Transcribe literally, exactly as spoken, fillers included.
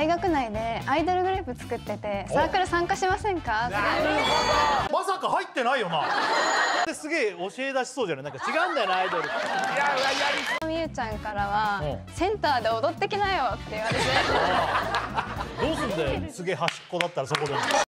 大学内でアイドルグループ作っててサークル参加しませんか？ってまさか入ってないよな。ですげえ教え出しそうじゃない？なんか違うんだよなアイドル。いややみゆちゃんからはセンターで踊ってきなよって言われてり。どうすんだよ。すげえ端っこだったらそこで。